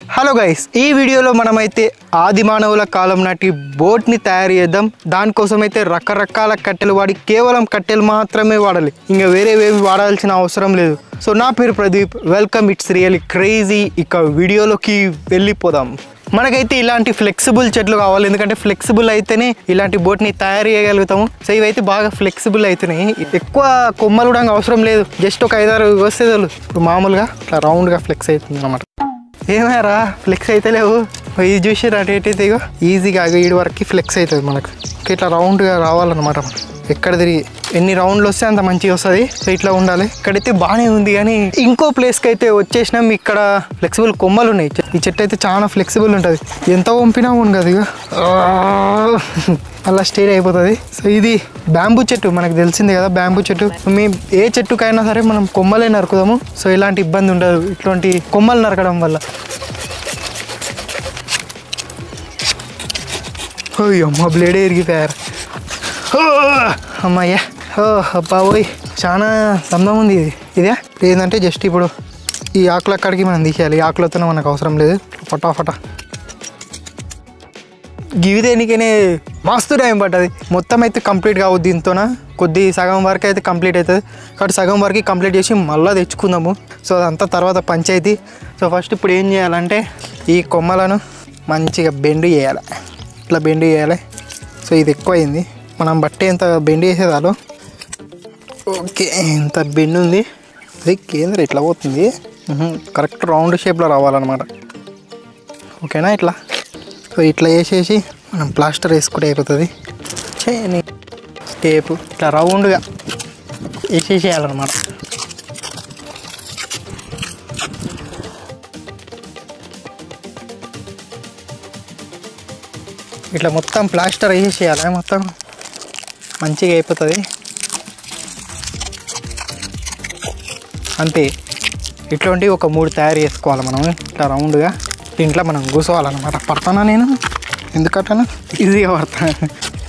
Hello guys, ఈ వీడియోలో మనమైతే ఆది మానవుల కాలం నాటి బోట్ని తయారు చేద్దాం. దానికోసం అయితే రకరకాల కట్టెలు వాడి కేవలం కట్టెలు మాత్రమే వాడాలి, ఇంకా వేరేవేవి వాడాల్సిన అవసరం లేదు. సో నా పేరు Pradeep, welcome, it's really crazy. ఇక వీడియోలోకి వెళ్ళిపోదాం. మనకైతే ఇలాంటి ఫ్లెక్సిబుల్ చెట్లు కావాలి, ఎందుకంటే ఫ్లెక్సిబుల్ అయితేనే ఇలాంటి బోట్ని తయారు చేయగలుగుతాము. సో ఇవైతే బాగా ఫ్లెక్సిబుల్ అవుతున్నాయి, ఎక్కువ కొమ్మలు కూడా అవసరం లేదు, జస్ట్ ఒక 5-6 వస్తే చాలు. ఇప్పుడు మామూలుగా ఇట్లా రౌండ్గా ఫ్లెక్స్ అవుతుంది అన్నమాట. ఏమారా ఫ్లెక్స్ అయితే లేవు, ఇది చూసి అటు అయితే ఇగో ఈజీగా ఈడు వరకు ఫ్లెక్స్ అవుతుంది మనకు. ఇట్లా రౌండ్గా రావాలన్నమాట. ఎక్కడ తిరిగి ఎన్ని రౌండ్లు వస్తే అంత మంచిగా వస్తుంది. సో ఇట్లా ఉండాలి. ఇక్కడైతే బాగానే ఉంది, కానీ ఇంకో ప్లేస్కి అయితే వచ్చేసినాం. ఇక్కడ ఫ్లెక్సిబుల్ కొమ్మలు ఉన్నాయి. ఈ చెట్టు అయితే చాలా ఫ్లెక్సిబుల్ ఉంటుంది, ఎంత పంపినా ఉండదు ఇక అలా స్టేట్ అయిపోతుంది. సో ఇది బ్యాంబూ చెట్టు, మనకు తెలిసిందే కదా బ్యాంబూ చెట్టు. మేము ఏ చెట్టుకైనా సరే మనం కొమ్మలే నరుకుదాము. సో ఇలాంటి ఇబ్బంది ఉండదు ఇట్లాంటి కొమ్మలు నరకడం వల్ల. అమ్మ బ్లేడే ఇరిగిపోయారు అమ్మాయ్యా. బాబోయ్ చాలా సందం ఉంది. ఇదే ఏంటంటే జస్ట్ ఇప్పుడు ఈ ఆకుల అక్కడికి మనం తీసేయాలి. ఈ ఆకులతో మనకు అవసరం లేదు. ఫటాఫట గివి దేనికనే మస్తు టైం పట్టదు. మొత్తం అయితే కంప్లీట్ కావద్దు, దీంతోన కొద్ది సగం వరకు అయితే కంప్లీట్ అవుతుంది. కాబట్టి సగం వరకు కంప్లీట్ చేసి మళ్ళీ తెచ్చుకుందాము. సో అదంతా తర్వాత పంచాయతీ. సో ఫస్ట్ ఇప్పుడు ఏం చేయాలంటే ఈ కొమ్మలను మంచిగా బెండ్ చేయాలి, ఇట్లా బెండ్ చేయాలి. సో ఇది ఎక్కువ అయింది, మనం బట్టే ఎంత బెండ్ చేసేదాలో. ఓకే, ఇంత బెండ్ ఉంది. అది కేంద్రం ఇట్లా పోతుంది, కరెక్ట్ రౌండ్ షేప్లో రావాలన్నమాట. ఓకేనా? ఇట్లా సో ఇట్లా వేసేసి మనం ప్లాస్టర్ వేసుకుంటే అయిపోతుంది. చేయని టేపు ఇట్లా రౌండ్గా వేసేసేయాలన్నమాట. ఇట్లా మొత్తం ప్లాస్టర్ వేసేసేయాలి, మొత్తం మంచిగా అయిపోతుంది. అంతే. ఇట్లాంటివి ఒక 3 తయారు చేసుకోవాలి మనం. ఇట్లా రౌండ్గా దీంట్లో మనం కూర్చోవాలన్నమాట. పడతానా నేను? ఎందుకంటాను ఈజీగా పడతాను.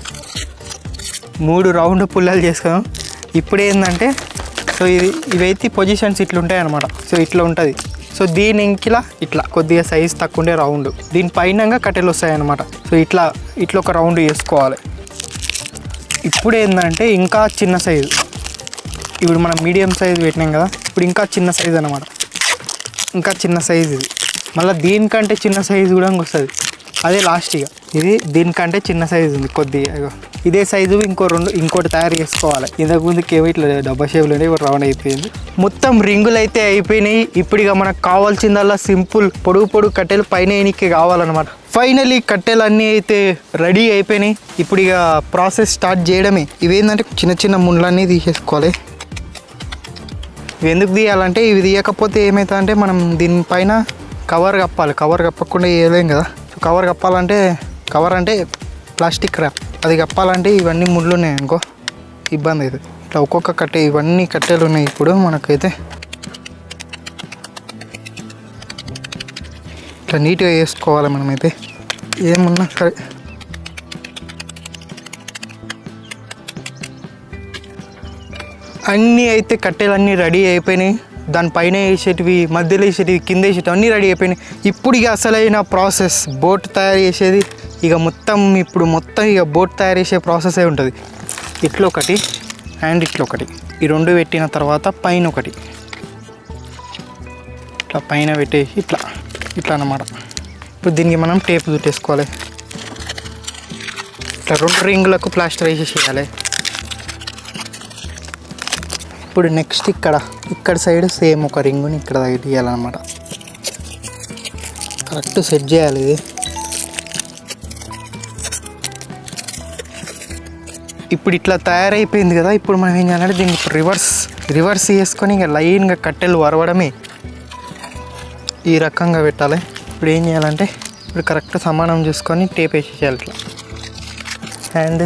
3 రౌండ్ పుల్లలు చేసుకున్నాం. ఇప్పుడు ఏంటంటే సో ఇవైతే పొజిషన్స్ ఇట్లా ఉంటాయి అన్నమాట. సో ఇట్లా ఉంటుంది. సో దీని ఇంకిలా ఇట్లా కొద్దిగా సైజ్ తక్కువ ఉండే రౌండ్, దీనిపైన కట్టెలు వస్తాయన్నమాట. సో ఇట్లా ఒక రౌండ్ చేసుకోవాలి. ఇప్పుడు ఏంటంటే ఇంకా చిన్న సైజు, ఇప్పుడు మనం మీడియం సైజు పెట్టినాం కదా, ఇప్పుడు ఇంకా చిన్న సైజు అన్నమాట. ఇంకా చిన్న సైజు ఇది. మళ్ళీ దీనికంటే చిన్న సైజు కూడా వస్తుంది. అదే లాస్ట్ ఇక ఇది దీనికంటే చిన్న సైజు ఉంది కొద్దిగా. ఇదే సైజు ఇంకోటి తయారు చేసుకోవాలి. ఇంతకు ముందుకి ఏమో ఇట్లా డబ్బా షేప్లో ఇప్పుడు రౌండ్ అయిపోయింది. మొత్తం రింగులు అయితే అయిపోయినాయి. ఇప్పుడు ఇక మనకు కావాల్సిందల్లా సింపుల్ పొడుగు కట్టెలు పైన ఎనికి కావాలన్నమాట. ఫైనలీ కట్టెలు అన్నీ అయితే రెడీ అయిపోయినాయి. ఇప్పుడు ఇక ప్రాసెస్ స్టార్ట్ చేయడమే. ఇవేంటంటే చిన్న ముళ్ళన్నీ తీసేసుకోవాలి. ఇవి ఎందుకు తీయాలంటే ఇవి తీయకపోతే ఏమవుతుందంటే మనం దీనిపైన కవర్ కప్పాలి. కవర్ కప్పకుండా వేయలేం కదా. కవర్ కప్పాలంటే కవర్ అంటే ప్లాస్టిక్ ర్యాప్, అది కప్పాలంటే ఇవన్నీ ముళ్ళు ఉన్నాయి అనుకో ఇబ్బంది అవుతుంది. ఇట్లా ఒక్కొక్క కట్టె ఇవన్నీ కట్టెలు ఉన్నాయి. ఇప్పుడు మనకైతే ఇట్లా నీట్గా వేసుకోవాలి మనమైతే. ఏమున్నా సరే అన్నీ అయితే కట్టెలు అన్నీ రెడీ అయిపోయినాయి. దానిపైన వేసేటివి, మధ్యలో వేసేటివి, కింద వేసేటివి అన్నీ రెడీ అయిపోయినాయి. ఇప్పుడు ఇక అసలైన ప్రాసెస్ బోట్ తయారు చేసేది. ఇక మొత్తం ఇక బోట్ తయారు చేసే ప్రాసెసే ఉంటుంది. ఇట్లా ఒకటి అండ్ ఇట్లా ఒకటి, ఈ 2 పెట్టిన తర్వాత పైన ఒకటి ఇట్లా పైన పెట్టేసి ఇట్లా అన్నమాట. ఇప్పుడు దీనికి మనం టేప్ చుట్టేసుకోవాలి. ఇట్లా 2 రింగులకు ప్లాస్టర్ వేసేసేయాలి. ఇప్పుడు నెక్స్ట్ ఇక్కడ సైడ్ సేమ్ ఒక రింగుని ఇక్కడ తీయాలన్నమాట. కరెక్ట్ సెట్ చేయాలి ఇది. ఇప్పుడు ఇట్లా తయారైపోయింది కదా. ఇప్పుడు మనం ఏం చేయాలంటే దీనికి రివర్స్ చేసుకొని ఇంకా లైన్గా కట్టెలు వరవడమే. ఈ రకంగా పెట్టాలి. ఇప్పుడు ఏం చేయాలంటే ఇప్పుడు కరెక్ట్ సమానం చేసుకొని టేప్ వేసేయాలి ఇట్లా. అండ్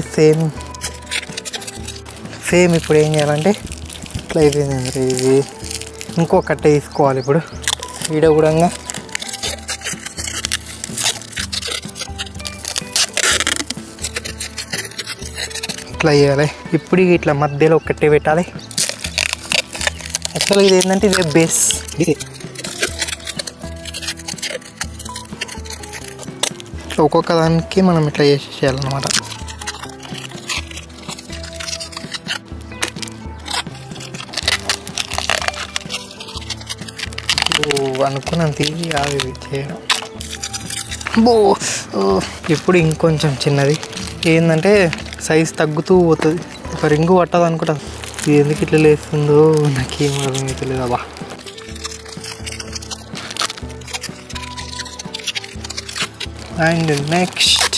సేమ్ ఇప్పుడు ఏం చేయాలంటే ఇట్లా అయిపోయింది. ఇది ఇంకో కట్టె తీసుకోవాలి. ఇప్పుడు వీడియో కూడా ఇట్లా వేయాలి. ఇప్పుడు ఇట్లా మధ్యలో ఒకటే పెట్టాలి. యాక్చువల్గా ఇది ఏంటంటే ఇదే బేస్. ఇది ఒక్కొక్క దానికి మనం ఇట్లా చేయాలన్నమాట. అనుకున్నంత ఈజీ కాదు ఇది చేయడం. ఇప్పుడు ఇంకొంచెం చిన్నది ఏంటంటే సైజ్ తగ్గుతూ పోతుంది. ఒక రింగు పట్టదు అనుకుంటా. ఇది ఎందుకు ఇట్లా లేస్తుందో నాకేం అర్థమవుతలేదు. అబ్బా అండ్ నెక్స్ట్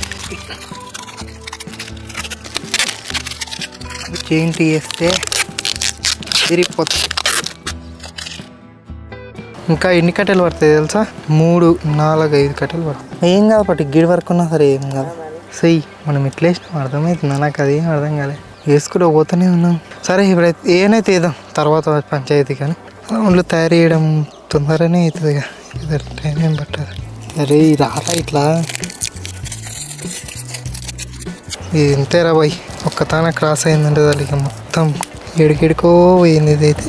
ఏంటి వేస్తే తిరిగిపోతుంది. ఇంకా ఎన్ని కట్టెలు పడతాయి తెలుసా? 3, 4, 5 కట్టెలు పడతాయి. ఏం కాదు పట్టి గిడి వరకు ఉన్నా సరే ఏం కాదు. సై మనం ఎట్లా వేసినాం అర్థమవుతుందా? నాకు అది ఏం అర్థం కాలే. వేసుకుంటూ పోతూనే ఉన్నాం. సరే ఇప్పుడైతే ఏనైతే వేద్దాం తర్వాత పంచాయతీ. కానీ రౌండ్లు తయారు చేయడం తొందరనే అవుతుంది. ఇక టైం ఏం పట్టదు. అరే రారా ఇట్లా ఇది ఇంతేరా బాయ్. ఒక్కతాన క్రాస్ అయిందంటే దాని ఇక మొత్తం ఎడికెడుకో పోయింది ఇదైతే.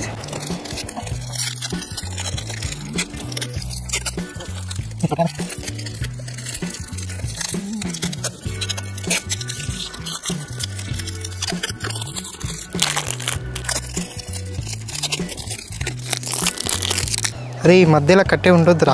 అరే ఈ మధ్యలో కట్టే ఉండొద్దురా.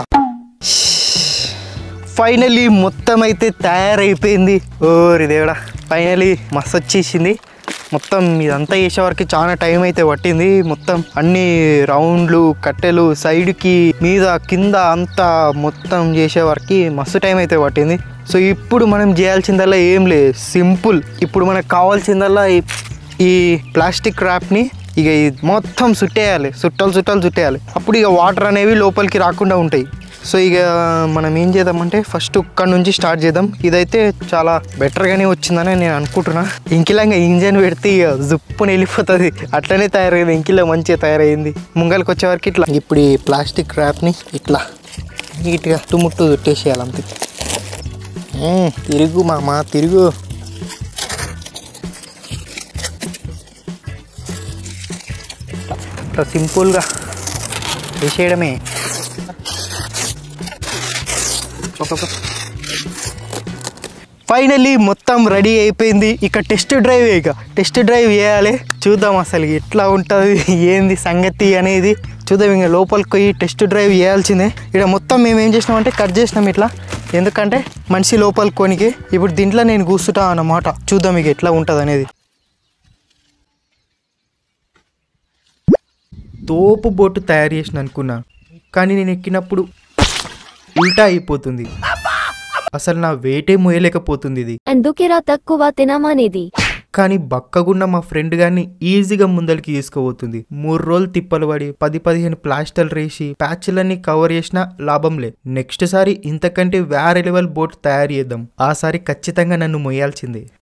ఫైనలీ మొత్తం అయితే తయారైపోయింది. ఓరి దేవుడా ఫైనలీ మస్తు వచ్చేసింది. మొత్తం ఇదంతా చేసే వరకు చాలా టైం అయితే పట్టింది. మొత్తం అన్ని రౌండ్లు కట్టెలు సైడ్కి మీద కింద అంతా మొత్తం చేసే వరకు మస్తు టైం అయితే పట్టింది. సో ఇప్పుడు మనం చేయాల్సిందల్లా ఏం లేదు, సింపుల్. ఇప్పుడు మనకు కావాల్సిందల్లా ఈ ప్లాస్టిక్ ర్యాప్ని ఇక మొత్తం చుట్టేయాలి. చుట్టేయాలి. అప్పుడు ఇక వాటర్ అనేవి లోపలికి రాకుండా ఉంటాయి. సో ఇక మనం ఏం చేద్దామంటే ఫస్ట్ ఇక్కడ నుంచి స్టార్ట్ చేద్దాం. ఇదైతే చాలా బెటర్గానే వచ్చిందని నేను అనుకుంటున్నా. ఇంకిలాగా ఇంజన్ పెడితే ఇక జుప్పుని వెళ్ళిపోతుంది. అట్లనే తయారైంది. ఇంకిలా మంచిగా తయారైంది. ముంగలికి వచ్చే వరకు ఇట్లా ఇప్పుడు ఈ ప్లాస్టిక్ ర్యాప్ని ఇట్లా నీట్గా చుట్టుముట్టు చుట్టేసేయాలి అంతే. తిరుగు మామ తిరుగు. ఇట్లా సింపుల్గా వేసేయడమే. ఫైనల్లీ మొత్తం రెడీ అయిపోయింది. ఇక టెస్ట్ డ్రైవ్ చేయాలి. చూద్దాం అసలు ఎట్లా ఉంటుంది ఏంది సంగతి అనేది చూద్దాం. ఇంకా లోపలికి పోయి టెస్ట్ డ్రైవ్ చేయాల్సిందే. ఇక్కడ మొత్తం మేము ఏం చేసినామంటే కట్ చేసినాం ఇట్లా, ఎందుకంటే మనిషి లోపలికి కొనికి. ఇప్పుడు దీంట్లో నేను కూర్చుంటా అన్నమాట. చూద్దాం ఇక ఎట్లా ఉంటుంది అనేది. తోపు బోటు తయారు చేసిన అనుకున్నా, కానీ నేను ఎక్కినప్పుడు ఉల్టా అయిపోతుంది. అసలు నా వెయిటే మోయలేకపోతుంది ఇది. అందుకేరా తక్కువ తినమనేది. కానీ బక్కగున్న మా ఫ్రెండ్ గారిని ఈజీగా ముందరికి తీసుకుపోతుంది. 3 రోజులు తిప్పలు పడి 10-15 ప్లాస్టర్లు వేసి ప్యాచ్లన్నీ కవర్ చేసినా లాభంలే. నెక్స్ట్ సారి ఇంతకంటే వేరే లెవెల్ బోట్ తయారు చేద్దాం. ఆ సారి ఖచ్చితంగా నన్ను మొయ్యాల్సిందే.